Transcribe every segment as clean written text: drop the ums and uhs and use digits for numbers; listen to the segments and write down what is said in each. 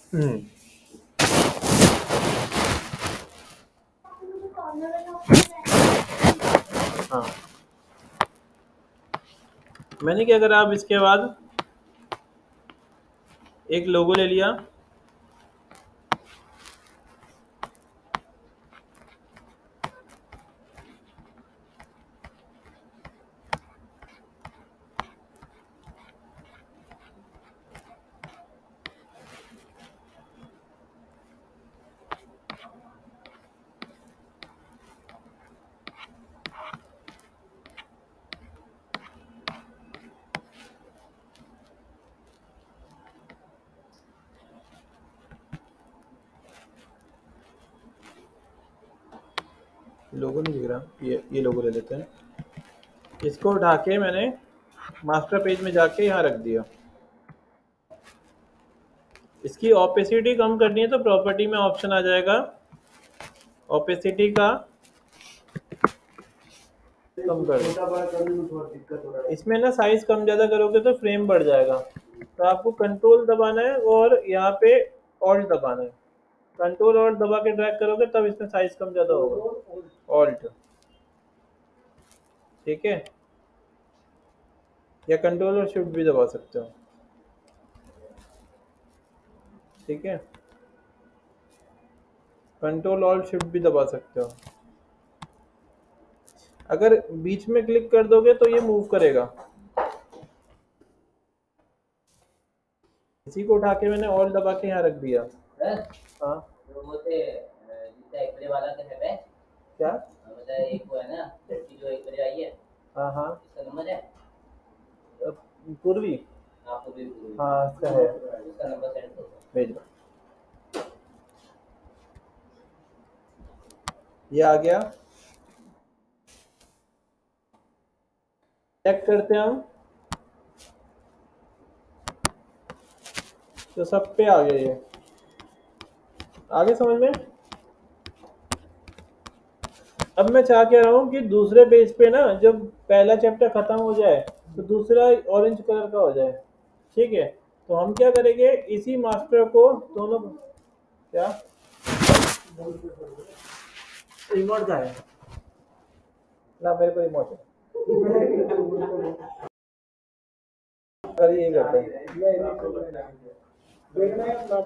हम्म। हाँ, मैंने क्या करा, अब इसके बाद एक लोगो ले लिया। लोगो नहीं दिख रहा, ये लोगो ले लेते हैं। इसको उठा के मैंने मास्टर पेज में जाके यहाँ रख दिया। इसकी ओपेसिटी कम करनी है तो प्रॉपर्टी में ऑप्शन आ जाएगा ओपेसिटी का कम कर दो। इसमें ना साइज कम ज़्यादा करोगे तो फ्रेम बढ़ जाएगा, तो आपको कंट्रोल दबाना है और यहाँ पे ऑल्ट दबाना है। कंट्रोल ऑल्ट दबा के ड्रैग करोगे तब इसमें साइज कम ज़्यादा होगा। ऑल्ट, ठीक है, या कंट्रोल और शिफ्ट भी दबा सकते हो, ठीक है, कंट्रोल ऑल्ट शिफ्ट भी दबा सकते हो। अगर बीच में क्लिक कर दोगे तो ये मूव करेगा। इसी को उठा के मैंने ऑल दबा के यहाँ रख दिया। हाँ, वो थे जितना एक वाला का है क्या मतलब एक वो है ना लड़की जो एक बजे आई है। हाँ हाँ, इसका नंबर है पूर्वी, आपको भी हाँ इसका है, उसका नंबर सेंड करो, भेज दो। ये आ गया, चेक करते हैं हम, तो सब पे आ गया ये। आगे समझ में। अब मैं चाह क्या रहा हूँ कि दूसरे पेज पे ना जब पहला चैप्टर खत्म हो जाए तो दूसरा ऑरेंज कलर का हो जाए, ठीक है। तो हम क्या करेंगे, इसी मास्टर को दोनों, क्या रिमोट का है ना, मेरे को रिमोट है, अरे ये करते हैं, देखना है ना।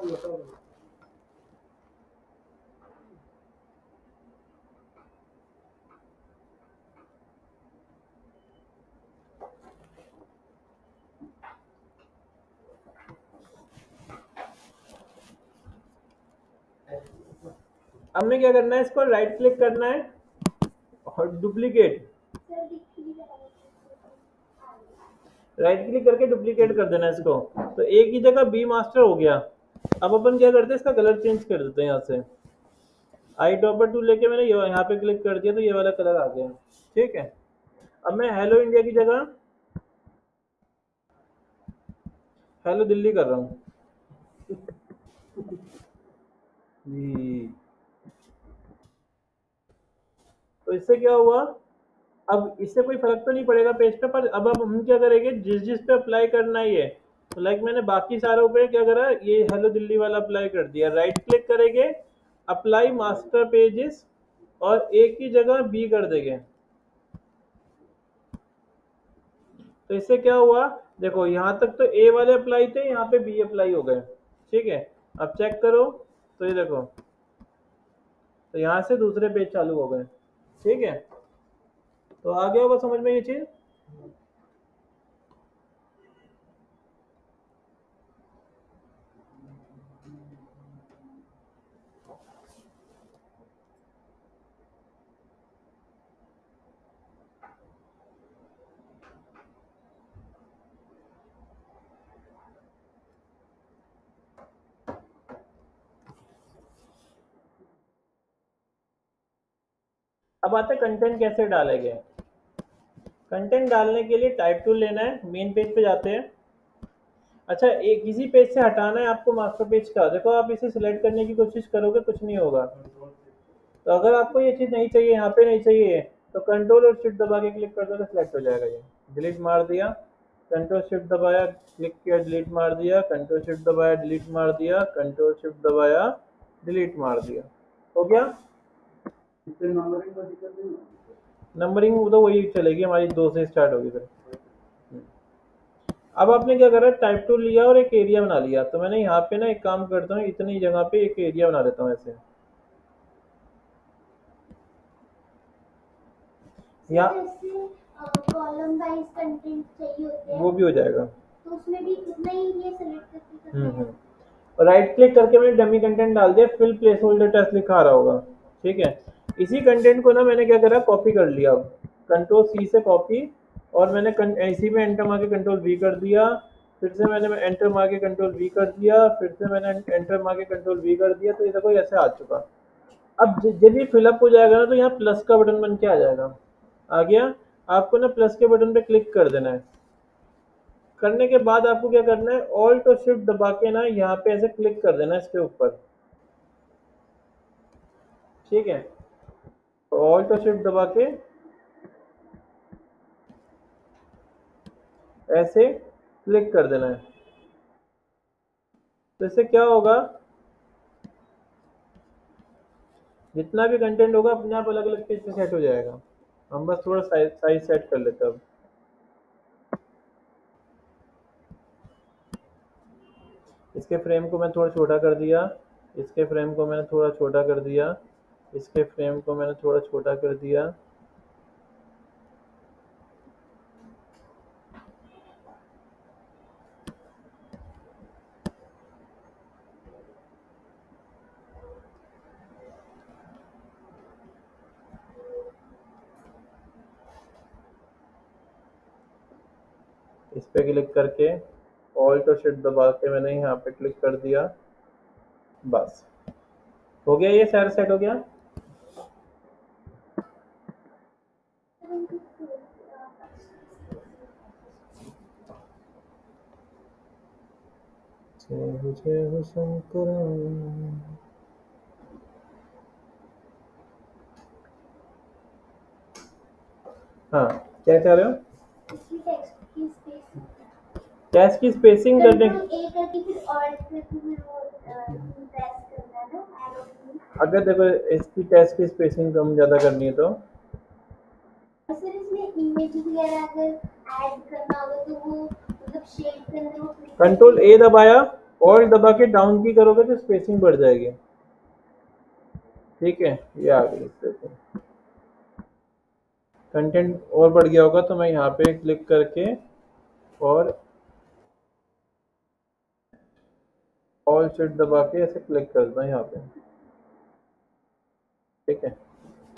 अब में क्या करना है, इसको राइट क्लिक करना है और डुप्लीकेट, राइट क्लिक करके डुप्लीकेट कर देना इसको। तो एक ही जगह बी मास्टर हो गया। अब अपन क्या करते हैं, इसका कलर चेंज कर देते हैं। यहाँ से आई टॉपर टू लेके मैंने यहाँ पे क्लिक कर दिया तो ये वाला कलर आ गया, ठीक है। अब मैं हेलो इंडिया की जगह हेलो दिल्ली कर रहा हूँ। तो इससे क्या हुआ, अब इससे कोई फर्क तो नहीं पड़ेगा पेज पे, पर अब हम क्या करेंगे, जिस जिस पे अप्लाई करना ही है, तो लाइक मैंने बाकी सारों पे क्या करा, ये हेलो दिल्ली वाला अप्लाई कर दिया। राइट क्लिक करेंगे, अप्लाई मास्टर पेजेस, और एक ही जगह बी कर देंगे। तो इससे क्या हुआ, देखो यहाँ तक तो ए वाले अप्लाई थे, यहाँ पे बी अप्लाई हो गए, ठीक है। अब चेक करो तो ये देखो, तो यहाँ से दूसरे पेज चालू हो गए, ठीक है। तो आ गया होगा समझ में ये चीज। अब आते कंटेंट कैसे डालेंगे। कंटेंट डालने के लिए टाइप टूल लेना है, मेन पेज पे जाते हैं। अच्छा, एक इसी पेज से हटाना है आपको मास्टर पेज का। देखो आप इसे सिलेक्ट करने की कोशिश करोगे कुछ नहीं होगा। तो अगर आपको ये चीज़ नहीं चाहिए, यहाँ पे नहीं चाहिए, तो कंट्रोल और शिफ्ट दबा के क्लिक कर दो तो सिलेक्ट हो जाएगा। ये डिलीट मार दिया, कंट्रोल शिफ्ट दबाया, क्लिक किया, डिलीट मार दिया, कंट्रोल शिफ्ट दबाया, डिलीट मार दिया, कंट्रोल शिफ्ट दबाया, डिलीट मार दिया, हो गया। इससे नंबरिंग का दिक्कत नहीं है। नंबरिंग तो वही चलेगी हमारी, 2 से स्टार्ट होगी फिर। अब आपने क्या करा, टाइप टूल लिया और एक एरिया बना लिया। तो मैंने यहाँ पे ना एक काम करता हूँ, इतनी जगह पे एक एरिया बना लेता हूँ ऐसे, या कॉलम वाइज कंटेंट चाहिए होते हैं, वो भी हो जाएगा। तो उसमें भी इतना ही ये सेलेक्ट करके करना है। और राइट क्लिक करके मैंने डमी कंटेंट डाल दिया, फिल प्लेस होल्डर टेस्ट लिखा आ रहा होगा, ठीक है। इसी कंटेंट को ना मैंने क्या करा, कॉपी कर लिया। अब कंट्रोल सी से कॉपी, और मैंने इसी में एंटर मार के कंट्रोल वी कर दिया, फिर से मैंने एंटर मार के कंट्रोल वी कर दिया, फिर से मैंने एंटर मार के कंट्रोल वी कर दिया। तो ये देखो ऐसे आ चुका। अब जब ये फिलअप हो जाएगा ना, तो यहाँ प्लस का बटन बन के आ जाएगा, आ गया। आपको ना प्लस के बटन पे क्लिक कर देना है। करने के बाद आपको क्या करना है, ऑल्ट और शिफ्ट दबा के ना यहाँ पे ऐसे क्लिक कर देना है इसके ऊपर, ठीक है। तो ऑल्ट और शिफ्ट दबा के ऐसे क्लिक कर देना है। तो इससे क्या होगा, जितना भी कंटेंट होगा अपने आप अलग अलग पेज पे सेट हो जाएगा। हम बस थोड़ा साइज सेट कर लेते हैं अब। इसके फ्रेम को मैं थोड़ा छोटा कर दिया, इसके फ्रेम को मैंने थोड़ा छोटा कर दिया, इसके फ्रेम को मैंने थोड़ा छोटा कर दिया। इस पे क्लिक करके ऑल्ट और शिफ्ट दबा के मैंने यहाँ पे क्लिक कर दिया, बस हो गया, ये सारा सेट हो गया। जय हो शंकर। हाँ, क्या कह रहे हो? इसकी टेक्स्ट की स्पेस, टेक्स्ट की स्पेसिंग करने, कंट्रोल ए करके फिर ऑल्ट करके फिर वो प्रेस करना है ना एरो की। अगर देखो इसकी टेक्स्ट की स्पेसिंग कम ज़्यादा करनी है तो सर इसमें इमेज वगैरह अगर ऐड करना होगा तो वो मतलब शेड के अंदर वो कंट्रोल ए दबाया, ऑल्ट दबा के डाउन की करोगे तो स्पेसिंग बढ़ जाएगी, ठीक है। ये आ गई स्पेसिंग। कंटेंट और बढ़ गया होगा तो मैं यहाँ पे क्लिक करके और ऑल शिफ्ट दबा के ऐसे क्लिक कर दूँ यहाँ पे, ठीक है।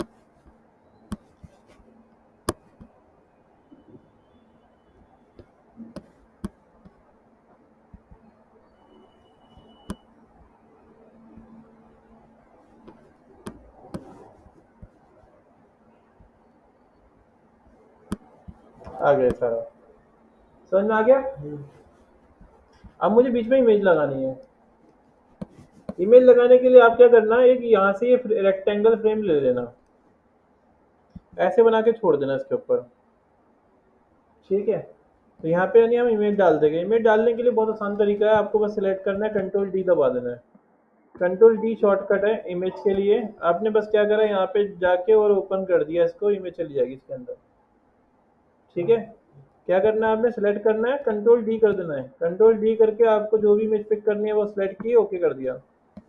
आ गया सारा, समझ में आ गया। अब मुझे बीच में इमेज लगानी है। इमेज लगाने के लिए आप क्या करना, एक यहाँ से ये रेक्टेंगल फ्रेम ले लेना, ऐसे बना के छोड़ देना इसके ऊपर, ठीक है। तो यहाँ पे यानी हम इमेज डाल देंगे। इमेज डालने के लिए बहुत आसान तरीका है, आपको बस सिलेक्ट करना है, कंट्रोल डी दबा देना है। कंट्रोल डी शॉर्टकट है इमेज के लिए। आपने बस क्या करा, यहाँ पे जाके और ओपन कर दिया इसको, इमेज चली जाएगी इसके अंदर, ठीक है। क्या करना है, आपने सेलेक्ट करना है, कंट्रोल डी कर देना है। कंट्रोल डी करके आपको जो भी इमेज पिक करनी है वो सेलेक्ट की, ओके कर दिया।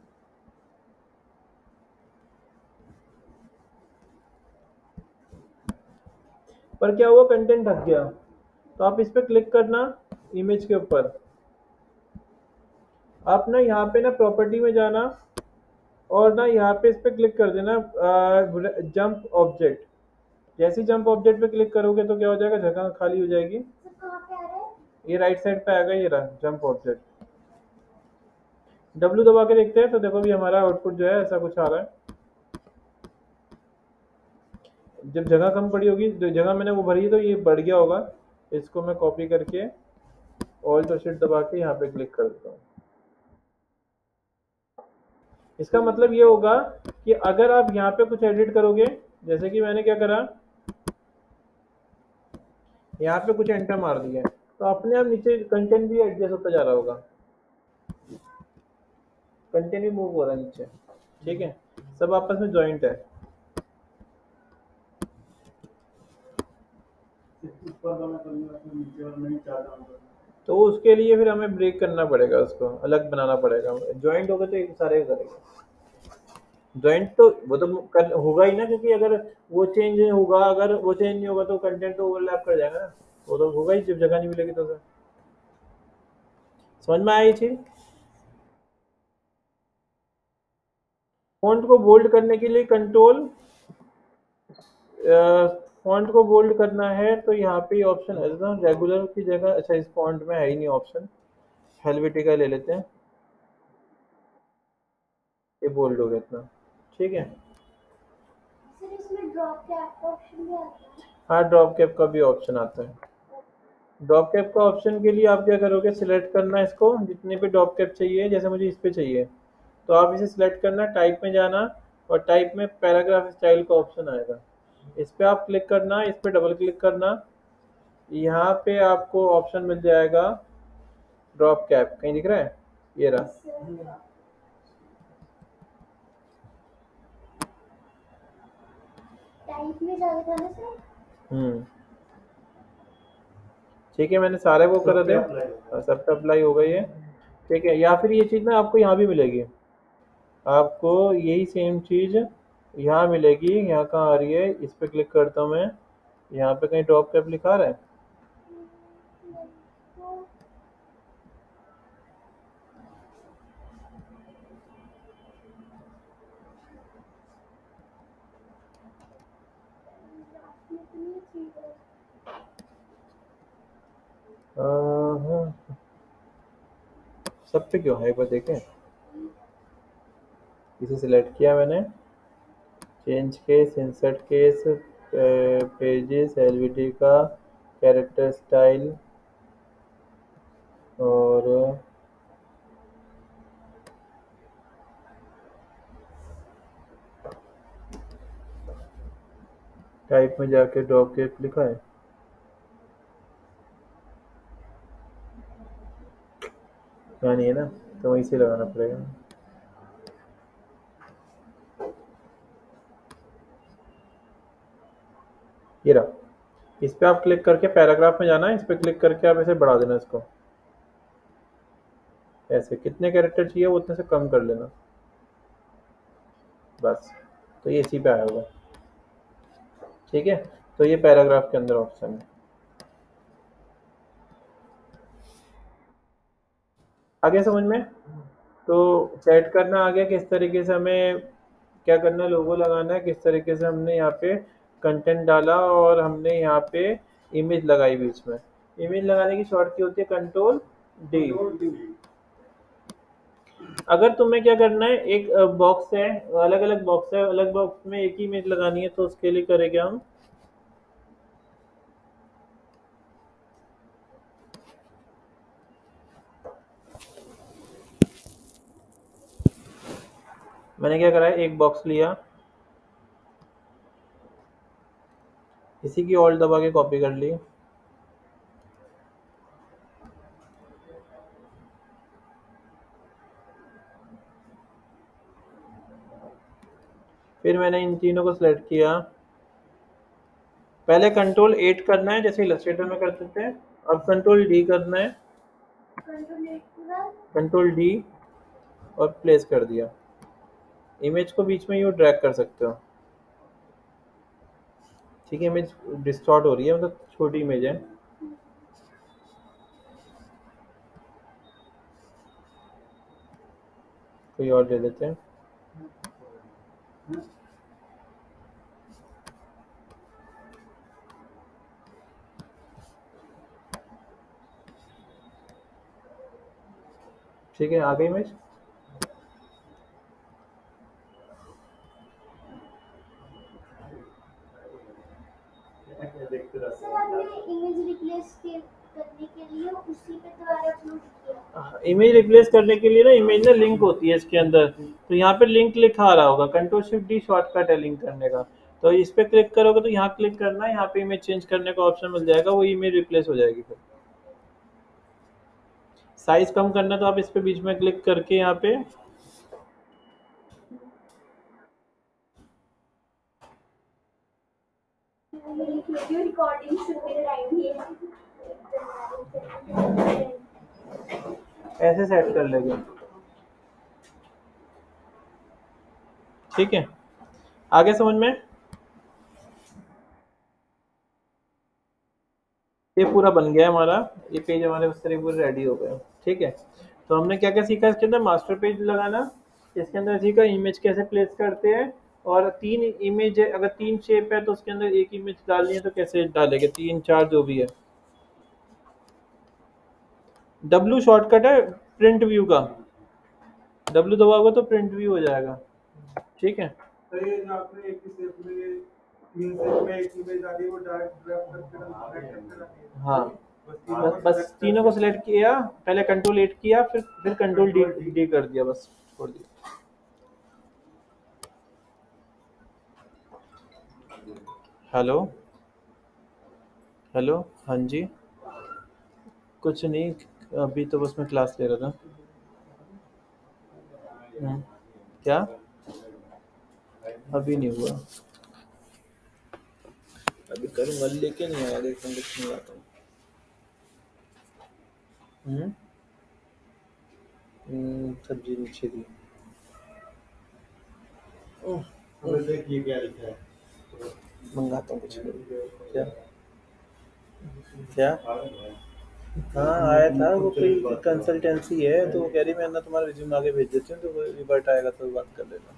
पर क्या हुआ, कंटेंट ढक गया। तो आप इस पर क्लिक करना इमेज के ऊपर। आप ना यहाँ पे ना प्रॉपर्टी में जाना और ना यहाँ पे इस पर क्लिक कर देना जंप ऑब्जेक्ट। जैसे जंप ऑब्जेक्ट पे क्लिक करोगे तो क्या हो जाएगा, जगह खाली हो जाएगी। सर कहाँ पे आ रहा है? ये राइट साइड पे आएगा, ये रहा जंप ऑब्जेक्ट। डब्ल्यू दबा के देखते हैं तो देखो भी हमारा आउटपुट जो है ऐसा कुछ आ रहा है। जब जगह कम पड़ी होगी, जो जगह मैंने वो भरी तो ये बढ़ गया होगा। इसको मैं कॉपी करके ऑल्ट और शिफ्ट दबा के यहाँ पे क्लिक कर देता हूँ। इसका मतलब ये होगा कि अगर आप यहाँ पे कुछ एडिट करोगे, जैसे कि मैंने क्या करा, यहाँ पे कुछ एंटर मार दिया, तो अपने आप नीचे कंटेंट भी एडजस्ट होता जा रहा होगा, कंटेंट भी मूव हो रहा है नीचे। ठीक है, सब आपस में जॉइंट है। सिर्फ ऊपर वाला करने वाला नीचे वाला नहीं चाहता हूँ। तो उसके लिए फिर हमें ब्रेक करना पड़ेगा, उसको अलग बनाना पड़ेगा। जॉइंट होगा तो एक सारे करेगा। जॉइंट तो वो तो होगा ही ना, क्योंकि अगर वो चेंज होगा, अगर वो चेंज नहीं होगा तो कंटेंट तो ओवरलैप कर जाएगा ना, वो तो होगा ही जब जगह नहीं मिलेगी तो फिर। समझ में आई चीज? फॉन्ट को बोल्ड करने के लिए कंट्रोल, फॉन्ट को बोल्ड करना है तो यहाँ पे ऑप्शन है ना, रेगुलर की जगह। अच्छा, इस फॉन्ट में है ही नहीं ऑप्शन, हेल्वेटिका ले लेते हैं, ये बोल्ड हो गया इतना। ठीक है, सर इसमें ड्रॉप कैप का ऑप्शन भी आता है? हाँ, ड्रॉप कैप का भी ऑप्शन आता है। ड्रॉप कैप का ऑप्शन के लिए आप क्या करोगे, सिलेक्ट करना है इसको, जितने पे ड्रॉप कैप चाहिए। जैसे मुझे इस पे चाहिए तो आप इसे सिलेक्ट करना, टाइप में जाना और टाइप में पैराग्राफ स्टाइल का ऑप्शन आएगा, इस पे आप क्लिक करना, इस पे डबल क्लिक करना। यहाँ पे आपको ऑप्शन मिल जाएगा ड्रॉप कैप, कहीं दिख रहा है? ये रहा। टाइप में जाके था ना सर? ठीक है, मैंने सारे वो कर दिया, सब पे अप्लाई हो गई है। ठीक है, या फिर ये चीज़ ना आपको यहाँ भी मिलेगी, आपको यही सेम चीज़ यहाँ मिलेगी। यहाँ कहाँ आ रही है, इस पे क्लिक करता हूँ मैं, यहाँ पे कहीं ड्रॉप कैप लिखा रहा है? हाँ, सब पे क्यों है, एक बार देखें। इसे सिलेक्ट किया मैंने, change case, insert case, pages, LVT का, कैरेक्टर स्टाइल और टाइप में जाके ड्रॉप कैप लिखा है। नहीं है ना, तो वहीं से लगाना पड़ेगा। ये रहा, इस पे आप क्लिक करके पैराग्राफ में जाना है, इस पे क्लिक करके आप ऐसे बढ़ा देना इसको, ऐसे कितने कैरेक्टर चाहिए वो उतने से कम कर लेना बस। तो ये इसी पे आया होगा। ठीक है, तो ये पैराग्राफ के अंदर ऑप्शन है। आगे समझ में? तो सेट करना आ गया किस तरीके से हमें क्या करना है, लोगो लगाना है, किस तरीके से हमने यहाँ पे कंटेंट डाला और हमने यहाँ पे इमेज लगाई बीच में। इमेज लगाने की शॉर्ट की होती है कंट्रोल डी। अगर तुम्हें क्या करना है, एक बॉक्स है, अलग अलग बॉक्स है, अलग बॉक्स में एक ही इमेज लगानी है, तो उसके लिए करेंगे हम मैंने क्या करा है, एक बॉक्स लिया, इसी की ऑल्ट दबा के कॉपी कर ली, फिर मैंने इन तीनों को सिलेक्ट किया। पहले कंट्रोल 8 करना है जैसे इलस्ट्रेटर में करते थे, अब कंट्रोल डी करना है, कंट्रोल डी और प्लेस कर दिया। इमेज को बीच में यूँ ड्रैग कर सकते हो। ठीक है, इमेज डिस्टॉर्ट हो रही है, मतलब छोटी इमेज है। कोई और ले लेते हैं। ठीक है, आ गई इमेज। सर आपने इमेज रिप्लेस करने के लिए उसी पे दोबारा अपलोड किया? इमेज रिप्लेस करने के लिए ना, इमेज ना लिंक होती है इसके अंदर, तो यहाँ पे लिंक लिखा आ रहा होगा, कंट्रोल शिफ्ट डी शॉर्टकट है लिंक करने का। तो इस पे क्लिक करोगे तो यहाँ क्लिक करना है, यहाँ पे इमेज चेंज करने का ऑप्शन मिल जाएगा, वो इमेज रिप्लेस हो जाएगी फिर। साइज कम करना तो आप इस पे बीच में क्लिक करके यहाँ पे वीडियो रिकॉर्डिंग शुरू मेरा टाइम ही है ऐसे सेट कर लेंगे, ठीक है। आगे समझ में? ये पूरा बन गया हमारा, ये पेज हमारे उस तरह पूरे रेडी हो गए, ठीक है। तो हमने क्या क्या सीखा इसके अंदर? मास्टर पेज लगाना, इसके अंदर सीखा इमेज कैसे प्लेस करते हैं, और 3 इमेज है, अगर 3 शेप है तो उसके अंदर एक इमेज डालनी है तो कैसे डालेंगे, 3 4 जो भी है। W शॉर्टकट है प्रिंट व्यू का, W दबाओगे तो प्रिंट व्यू हो जाएगा, ठीक है। तो ये जो आपने एक ही शेप में 3 शेप में एक इमेज डाली वो डायरेक्ट ड्रैग करके रखी है। हाँ, बस तीनों को सिलेक्ट किया, पहले कंट्रोल 8 किया, फिर कंट्रोल डी कर दिया, बस छोड़ दिया। हेलो हेलो, हाँ जी, कुछ नहीं, अभी तो बस मैं क्लास ले रहा था। क्या? अभी नहीं हुआ, अभी करूँगा, लेके नहीं आया, देखता हूँ कुछ नहीं आता हूँ। सब्जी नीचे दी। देखिए क्या लिखा है, मंगाता हूँ कुछ। क्या क्या? हाँ आया था, वो कोई कंसल्टेंसी है तो वो कह रही मैं ना तुम्हारा रिज्यूम आगे भेज देती हूँ, तो वो रिवर्ट आएगा तो बात कर लेना।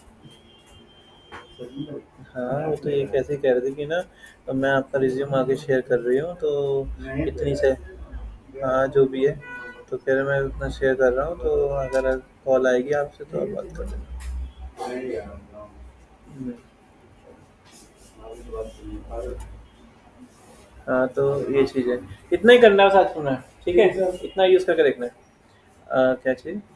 हाँ वो तो ये कैसे कह रही थी कि ना तो मैं आपका रिज्यूम आगे शेयर कर रही हूँ तो इतनी से, हाँ जो भी है, तो कह रहे मैं उतना शेयर कर रहा हूँ, तो अगर कॉल आएगी आपसे तो आप बात कर लेना। हाँ तो ये चीज़ है, इतना ही करना है साथ में, ठीक है, इतना यूज़ करके देखना है। क्या चीज़?